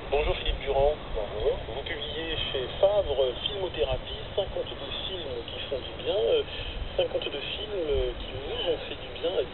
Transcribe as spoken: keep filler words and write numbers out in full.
Bonjour Philippe Durand. Bonjour. Vous publiez chez Favre Filmothérapie, cinquante-deux films qui font du bien, euh, cinquante-deux films qui vous ont fait du bien.